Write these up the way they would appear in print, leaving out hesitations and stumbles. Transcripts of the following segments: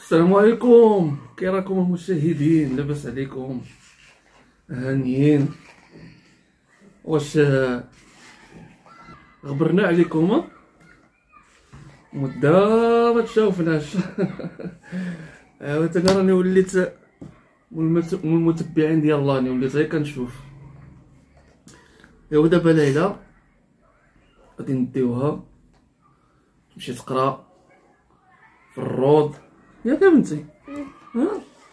السلام عليكم، كي راكم المشاهدين؟ لاباس عليكم؟ هانيين؟ واش غبرنا عليكم؟ مده ما تشوفناش. انا راني وليت من المتبعين ديال لاني، وليت غير كنشوف. ايوا دابا ليلى غادي نديوها تمشي تقرا في الروض ياك بنتي. ها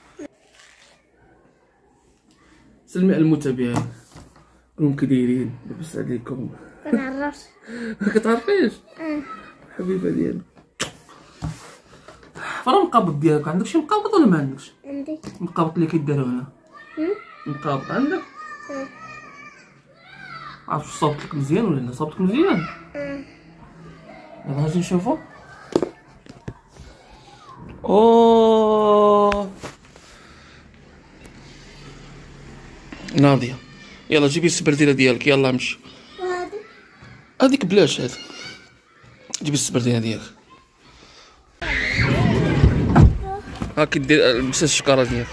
سلمي على المتابعين، كلهم كدايرين؟ لاباس عليكم؟ كنعرفش. ما كتعرفيش؟ حبيبه ديالي. فرا المقابض ديالك؟ عندك شي مقابض ولا ما عندكش؟ عندي المقابض اللي كيداروا هنا. مقابض عندك؟ عرفت صوبت لك مزيان ولا لا؟ صوبتك مزيان؟ يلا غادي نشوفو. اوه ناضيه، يلا جيبي السبرديله ديالك، يلا امشي. هذيك بلاش، هذا جيبي السبرديله ديالك. هاكي دير لبسي الشكاره ديالك.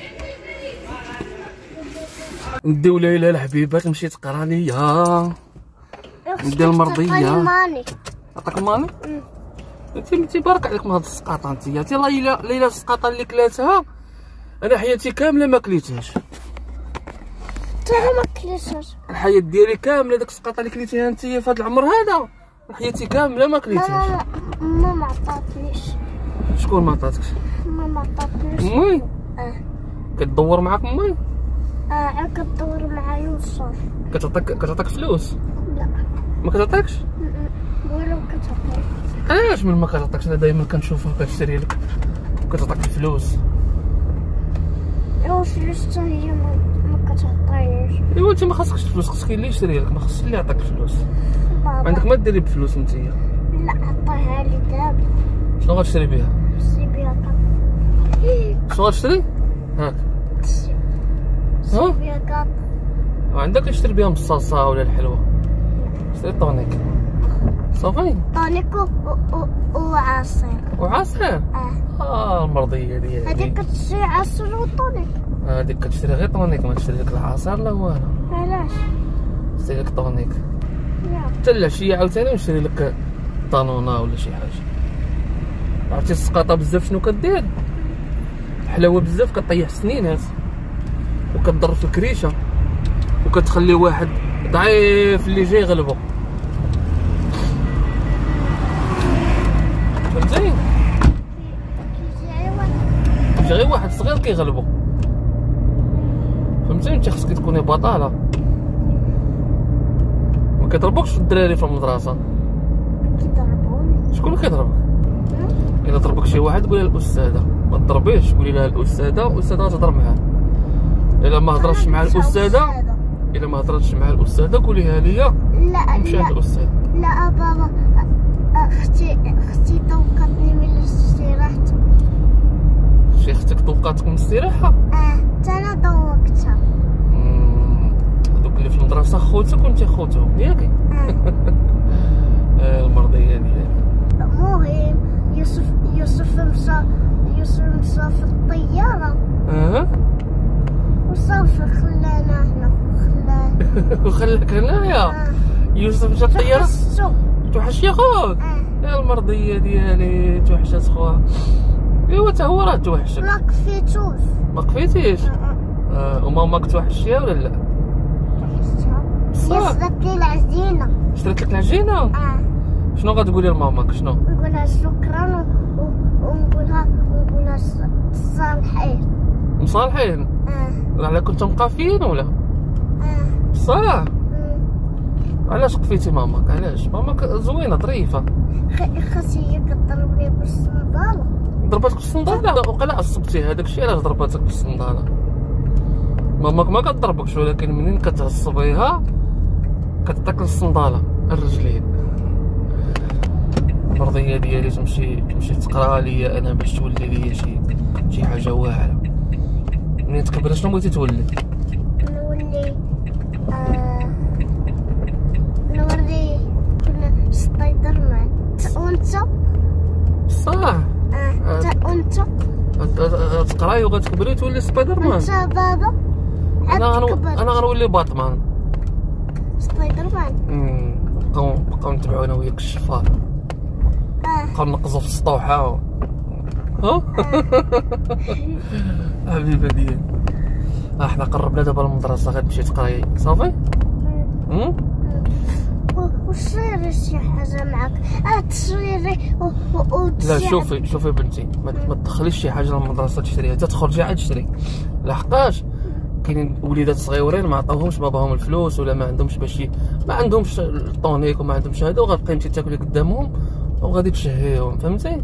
نديو ليلى الحبيبه تمشي تقرا ليا، ندير المرضيه. عطاك الماني؟ انتي بارك عليك من هاد السقاطه. انتي ليلى السقاطه اللي كلاتها انا حياتي كامله ما كليتهاش. انا ما كليتهاش الحياه ديالي كامله داك السقاطه اللي كليتيها انتي في هاد العمر هذا، حياتي كامله ما كليتهاش. ما عطاتنيش. شكون ما عطاتكش؟ ما عطاتنيش. امي؟ كتدور معاك امي؟ كدور معايا وصافي. كتعطيك فلوس؟ لا ما كتعطيكش؟ ولو كتعطيني. علاش من ما كتعطيكش؟ انا دائما كنشوفها كتشري لك كتعطيك الفلوس. ايوا الفلوس حتى هي ما كتعطينيش. ايوا انت ما خاصكش الفلوس، خاصك اللي يشري لك، ما خاصش اللي يعطيك الفلوس. ما عندك ما ديري بفلوس نتيا. لا عطيها لي دابا. شنو غتشري بها؟ نشري بها كاط. شنو غتشري؟ هاك نشري بها كاط. عندك تشري بها مصاصه ولا الحلوه؟ شري طونيك صافي. طونيك وعصير. وعصير؟ المرضيه ديالي هذيك كتشري عصير وطونيك. هذيك كتشري غير طونيك، ما تشري لك العصير لا والو. علاش؟ نشري لك طونيك حتى العشيه عاوتاني نشري لك طانونه ولا شي حاجه. عرفتي السقاطه بزاف شنو كدير؟ الحلاوه بزاف كطيح السنينات وكتضر في الكريشه وكتخلي واحد ضعيف اللي جاي يغلبو. فهمتي؟ كيجي غير واحد صغير كيغلبو. فهمتي؟ انت خصك تكوني بطاله. ما كيضربوكش الدراري في المدرسه؟ كيضربوني. شكون كيضربك؟ الا ضربك شي واحد قولي لها الاستاذه، ما تضربيش، قولي لها الاستاذه غتهضر معاه. الا ما هضرتش مع الاستاذه قوليها ليا. لا نمشي عند الاستاذ. لا بابا، اختي طوقتني من الاستراحه. شي اختك طوقاتك من الاستراحه؟ حتى انا طوقتها. هذوك اللي في المدرسه خوتك وانت خوتهم ياك؟ المرضيه ديالي. المهم يوسف مشى في الطياره. وصافي خلانا هنا. وخلاك هنايا؟ يوسف مشى الطياره؟ توحش يا خوك؟ يا المرضيه ديالي توحشات خوها. ايوا تا هو راه توحشك. ما كفيتوش. ما كفيتيش؟ وماماك توحشيها ولا لا؟ توحشتها. هي شرات لي العجينه. شرات لك العجينه؟ شنو غتقولي لماماك؟ شنو نقولها؟ شكرا ونقولها مصالحين. على كنتو مقافيين ولا؟ صح. علاش قفيتي ماماك؟ علاش؟ ماماك زوينه ظريفه. خاص هي كضربني بالصنداله. ضربتك بالصنداله؟ وقيلا عصبتي، هذاك الشيء علاش ضربتك بالصنداله. ماماك ما كتضربكش، ولكن منين كتعصبيها كتعطيك الصنداله الرجلين. المرضيه ديالي تمشي تقرا ليا انا باش تولي ليا شي حاجه واعره. منين تكبر شنو بغيتي تولي؟ نولي كنا سبايدر مان. وانت؟ صح. وانت؟ غتقراي وغتكبري تولي سبايدر مان. بابا انا غنولي باتمان. سبايدر مان. بقاو نتبعو انا وياك الشفار. بقاو نقزو في السطوحه ها. حبيبه ديالي حنا قربنا دابا المدرسه، غتمشي تقراي صافي. وصيري شي حاجه معاك تصويري لا شوفي بنتي، ما تدخليش شي حاجه للمدرسه تشريها، حتى تخرجي عاد تشري، لحقاش كاينين وليدات صغيورين ما عطاوهمش باباهم الفلوس ولا ما عندهمش ما عندهمش الطونيك وما عندهمش هذا، وغتبقاي انت تاكلي قدامهم وغادي تشهيهم، فهمتي؟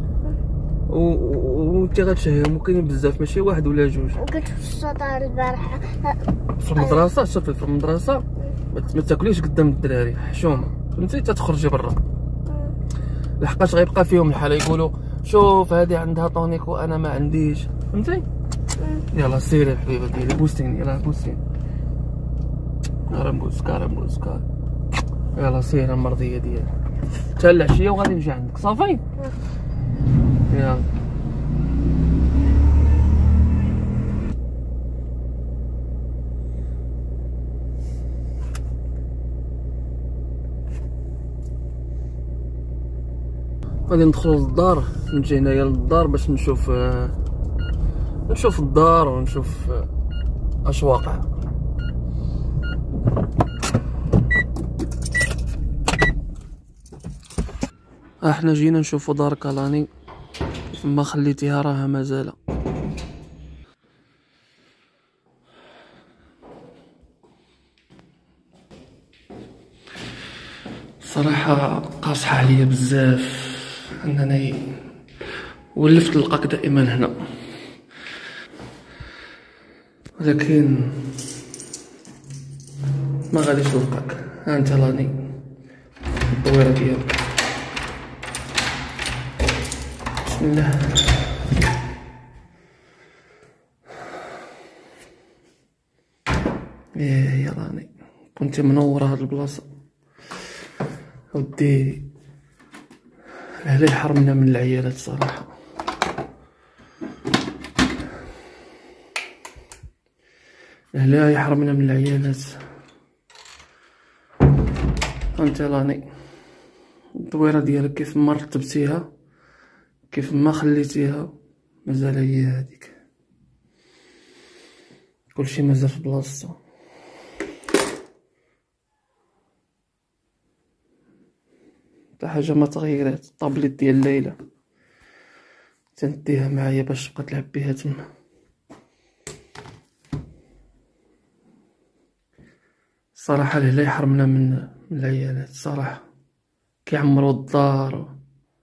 وانت غتشهيهم، وكاينين بزاف ماشي واحد ولا جوج. وقلت في السطار البارحه في المدرسه، شوفي في المدرسه ما تاكليش قدام الدراري، حشومه، فهمتي؟ تتخرجي برا، لحقاش غيبقى فيهم الحال يقولوا شوف هذه عندها طونيك وانا ما عنديش، فهمتي؟ يلا سيري الحبيبه ديالي، بوسيني، يلا بوسيني، كارمبوس يلا سيري المرضيه ديالي حتى العشيه وغادي نجي عندك صافي. يلا غادي ندخلو للدار، نجي هنايا للدار باش نشوف الدار ونشوف اش واقع. احنا جينا نشوفو دار كالاني، ما خليتيها راها مازال. صراحة قاصحة عليا بزاف انني ولفت نلقاك دائما هنا، ولكن ما غاديش نلقاك. ها انت راني الدويرة ديالك. بسم الله. يا راني كنت منورة هاد البلاصة ودي، لا يحرمنا من العيالات صراحة. لا يحرمنا من العيالات. انت راني الدويرة ديالك كيف ما رتبتيها كيف ما خليتيها مازال هي هذيك، كلشي مازال في بلاصتو. حتى حاجه ما تغيرات. الطابليت ديال ليلى تنديها معايا باش تبقى تلعب بها تما. الصراحه لا يحرمنا من العيالات صراحه، كيعمروا الدار.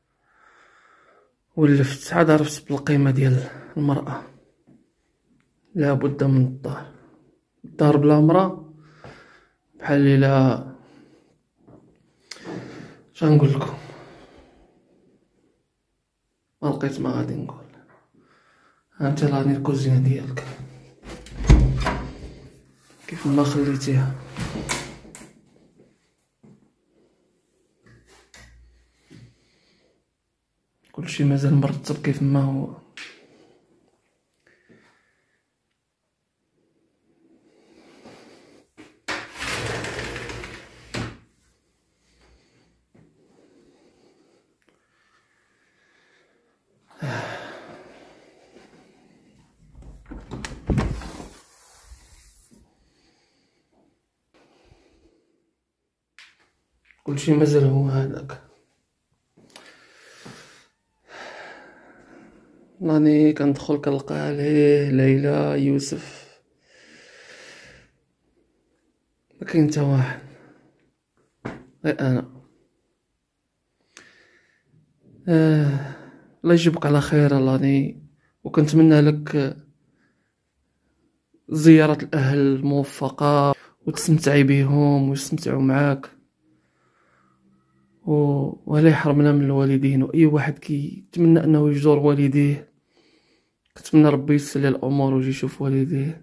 ولفت عاد عرفت بالقيمه ديال المراه، لا بد من الدار بلا مرأة بحال ليلى. شنقول لكم، ما لقيت ما غادي نقول. انت راني الكوزينه ديالك كيف ما خليتيها. كلشي مازال مرتب كيف ما هو. كلشي مازال هو هذاك. راني كندخل كنلقى عليه ليلى يوسف، ما كاين حتى واحد غير انا. الله يجيبك على خير راني، وكنتمنى لك زيارة الأهل الموفقة وتستمتعي بهم ويستمتعوا معاك، ولا يحرمنا من الوالدين. وأي واحد كيتمنى أنه يزور والديه كنتمنى ربي يسر ليه الأمور ويجي يشوف والديه.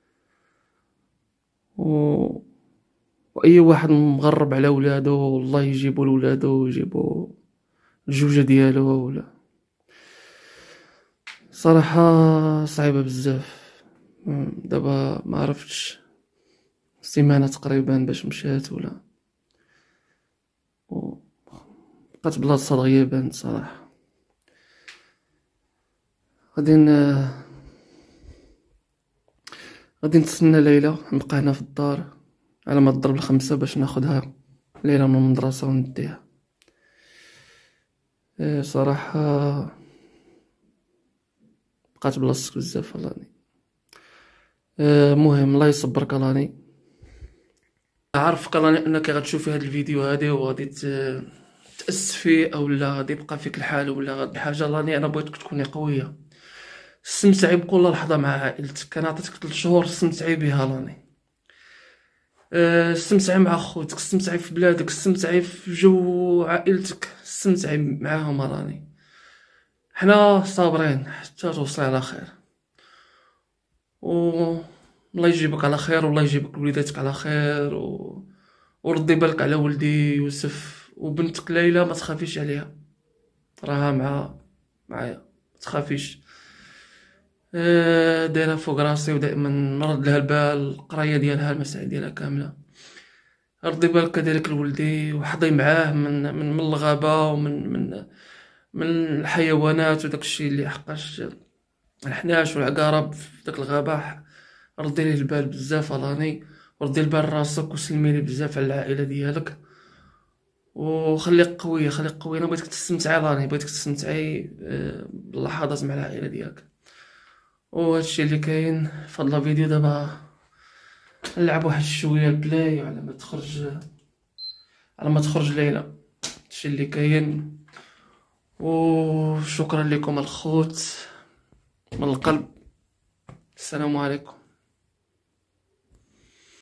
وأي واحد مغرب على ولادو والله يجيبو لولادو ويجيبو الجوجة ديالو ولا صراحة صعيبة بزاف. دابا ما عرفتش سيمانة تقريبا باش مشات ولا بقات بلاصة دغيا بانت صراحة. غادي نتسنى ليلى، نبقى هنا في الدار على ما تضرب 5 باش ناخدها ليلى من المدرسة ونديها. صراحة بقات بلاصتك بزاف راني. مهم الله يصبرك راني. عارفك راني انك غتشوفي هاد الفيديو هادي وغادي تأسفي او لا غادي يبقى فيك الحال ولا غادي حاجة. راني انا بغيتك تكوني قوية، استمتعي بكل لحظة مع عائلتك. انا عطيتك 3 شهور استمتعي بها راني. استمتعي مع خوتك، استمتعي في بلادك، استمتعي في جو عائلتك، استمتعي معاهم راني. حنا صابرين حتى توصلي على خير، الله يجيبك على خير والله يجيبك وليداتك على خير وردي بالك على ولدي يوسف وبنتك ليلى. ما تخافيش عليها، راها معايا، ما تخافيش. دايره فوق راسي ودائما نرد لها البال، القرايه ديالها المسائل ديالها كامله. ردي بالك كذلك لولدي وحضي معاه من الغابه من الحيوانات وداك الشيء اللي حقاش الحناش والعقارب في داك الغابه. ردي ليه البال بزاف راني، وردي البال راسك وسلمي لي بزاف على العائله ديالك وخليك قويه. انا بغيتك تستمتعي راني، بغيتك تستمتعي باللحظات مع العائله ديالك. وهادشي اللي كاين في هاد الفيديو. دابا نلعب واحد شويه البلاي على ما تخرج ليلى. هادشي اللي كاين، وشكرا لكم الخوت من القلب. السلام عليكم.